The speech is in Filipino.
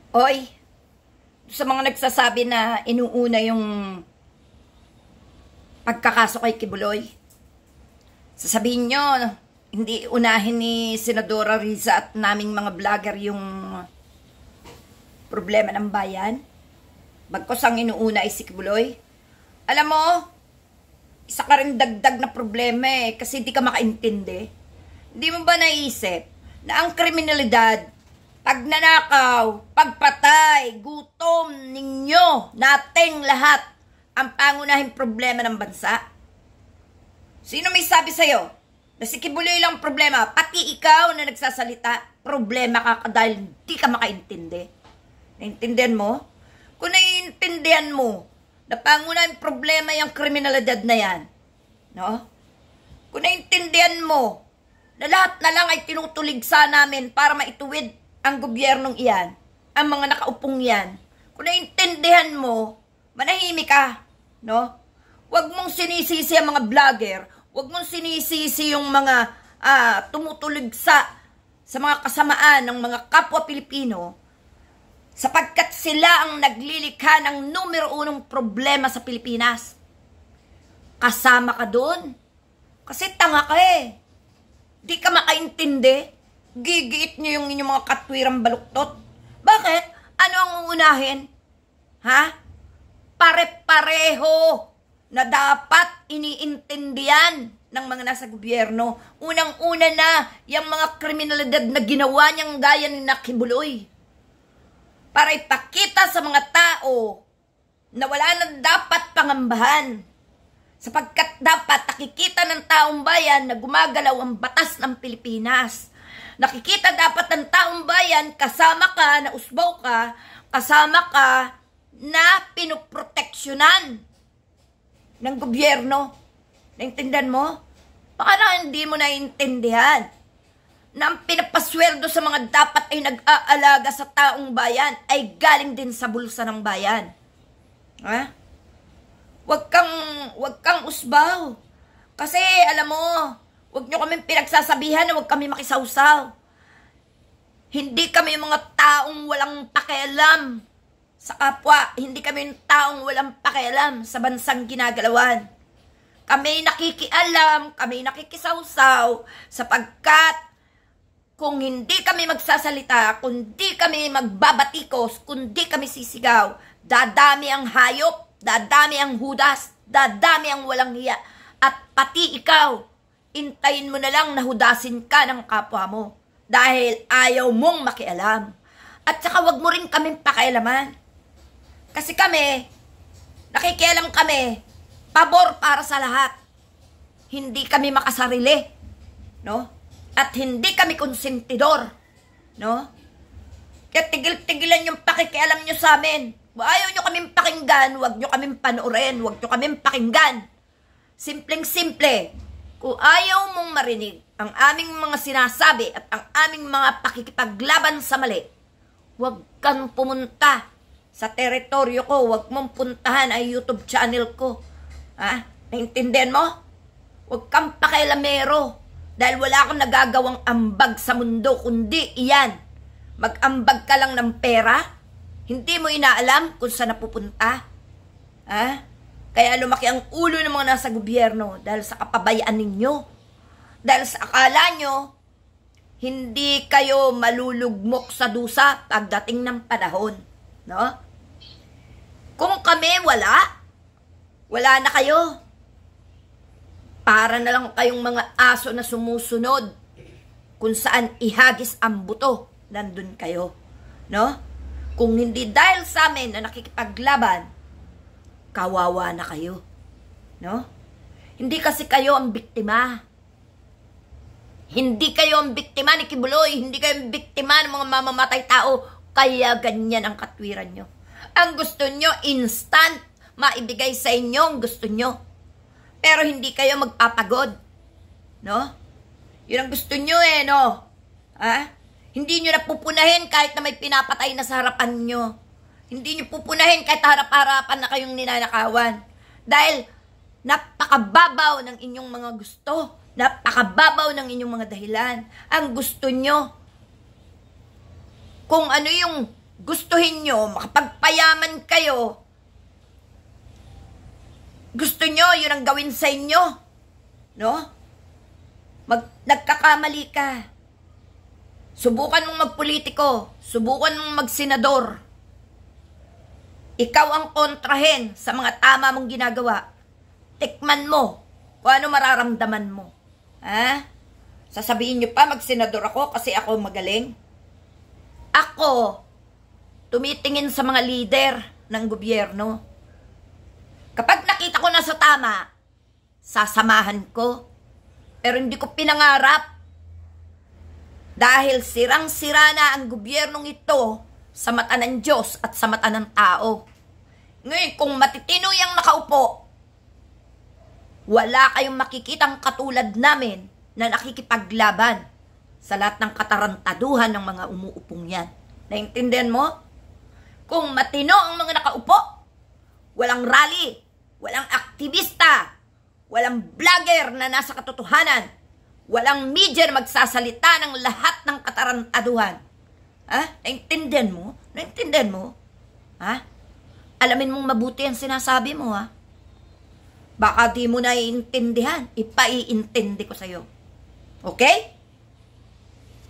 Oy, sa mga nagsasabi na inuuna yung pagkakaso kay Kibuloy, sasabihin nyo, hindi unahin ni Senadora Riza at naming mga vlogger yung problema ng bayan. Bagkos ang inuuna ay si Kibuloy. Alam mo, isa ka rin dagdag na problema kasi di ka makaintindi. Hindi mo ba naisip na ang kriminalidad, pagnanakaw, pagpatay, gutom ninyo, nating lahat, ang pangunahing problema ng bansa? Sino may sabi sa'yo na si Kibuloy lang problema, pati ikaw na nagsasalita, problema ka dahil di ka makaintindi? Naintindihan mo? Kung naiintindihan mo na pangunahing problema yung kriminalidad na yan, no? Kung naiintindihan mo na lahat na lang ay tinutuligsa namin para maituwid ang gobyernong iyan, ang mga nakaupong yan, kung naiintindihan mo, manahimik ka, no? Huwag mong sinisisi ang mga vlogger, huwag mong sinisisi yung mga tumutuligsa sa mga kasamaan ng mga kapwa Pilipino, sapagkat sila ang naglilikha ng numero 1 problema sa Pilipinas. Kasama ka doon. Kasi tanga ka Di ka makaintindi. Gigiit nyo yung inyong mga katwirang baluktot. Bakit? Ano ang uunahin? Ha? Pare-pareho na dapat iniintindihan ng mga nasa gobyerno. Unang-una na yung mga kriminalidad na ginawa niyang gaya ni Kibuloy. Para ipakita sa mga tao na wala na dapat pangambahan. Sapagkat dapat nakikita ng taong bayan na gumagalaw ang batas ng Pilipinas. Nakikita dapat ng taong bayan, kasama ka, na usbaw ka, kasama ka na pinuproteksyonan ng gobyerno. Naintindihan mo? Baka na hindi mo naintindihan na ang pinapasweldo sa mga dapat ay nag-aalaga sa taong bayan ay galing din sa bulsa ng bayan. Ha? Huwag kang usbaw. Kasi alam mo, huwag nyo kaming pinagsasabihan na huwag kami makisawsaw. Hindi kami mga taong walang pakialam sa kapwa. Hindi kami taong walang pakialam sa bansang ginagalawan. Kami nakikialam, kami nakikisawsaw, sapagkat kung hindi kami magsasalita, kung di kami magbabatikos, kung di kami sisigaw, dadami ang hayop, dadami ang hudas, dadami ang walang hiya. At pati ikaw, intayin mo na lang na hudasin ka ng kapwa mo dahil ayaw mong makialam. At saka wag mo rin kaming pakialaman. Kasi kami, nakikialam kami, pabor para sa lahat. Hindi kami makasarili, no? At hindi kami konsentidor, no? Kaya tigil-tigilan yung pakikialam nyo sa amin. Ayaw nyo kaming pakinggan, huwag nyo kaming panoorin, huwag nyo kaming pakinggan. Simpleng-simple, kung ayaw mong marinig ang aming mga sinasabi at ang aming mga pakikipaglaban sa mali, huwag kang pumunta sa teritoryo ko, huwag mong puntahan ang YouTube channel ko. Ha? Naintindihan mo? Huwag kang pakialamero. Dahil wala kang nagagawang ambag sa mundo, kundi iyan. Mag-ambag ka lang ng pera, hindi mo inaalam kung saan napupunta. Ha? Kaya lumaki ang ulo ng mga nasa gobyerno dahil sa kapabayaan ninyo. Dahil sa akala nyo, hindi kayo malulugmok sa dusa pagdating ng panahon. No? Kung kami wala na kayo. Para na lang kayong mga aso na sumusunod kung saan ihagis ang buto, nandun kayo. No? Kung hindi dahil sa amin na nakikipaglaban, kawawa na kayo. No? Hindi kasi kayo ang biktima. Hindi kayo ang biktima ni Kibuloy. Hindi kayo ang biktima ng mga mamamatay tao. Kaya ganyan ang katwiran nyo. Ang gusto nyo, instant, maibigay sa inyo ang gusto nyo. Pero hindi kayo magpapagod. No? Yun ang gusto nyo no? Ha? Hindi nyo napupunahin kahit na may pinapatay na sa harapan nyo. Hindi nyo pupunahin kahit harap-harapan na kayong ninanakawan. Dahil napakababaw ng inyong mga gusto. Napakababaw ng inyong mga dahilan. Ang gusto nyo, kung ano yung gustuhin nyo, makapagpayaman kayo, gusto nyo, yun ang gawin sa inyo. No? Nagkakamali ka. Subukan mong magpolitiko. Subukan mong magsenador. Ikaw ang kontrahen sa mga tama mong ginagawa. Tikman mo kung ano mararamdaman mo. Ha? Sasabihin nyo pa, magsenador ako kasi ako magaling? Ako, tumitingin sa mga lider ng gobyerno. Kapag nakita ko na sa tama, sasamahan ko. Pero hindi ko pinangarap. Dahil sirang-sira na ang gobyernong ito sa mata ng Diyos at sa mata ng tao. Ngayon, kung matitino yung nakaupo, wala kayong makikitang katulad namin na nakikipaglaban sa lahat ng katarantaduhan ng mga umuupong yan. Naintindihan mo? Kung matino ang mga nakaupo, walang rally, walang aktivista, walang vlogger na nasa katotohanan, walang media na magsasalita ng lahat ng katarantaduhan. Ha? Naintindihan mo? Naintindihan mo? Ha? Alamin mong mabuti ang sinasabi mo, ha? Baka di mo naiintindihan, ipaiintindi ko sa'yo. Okay?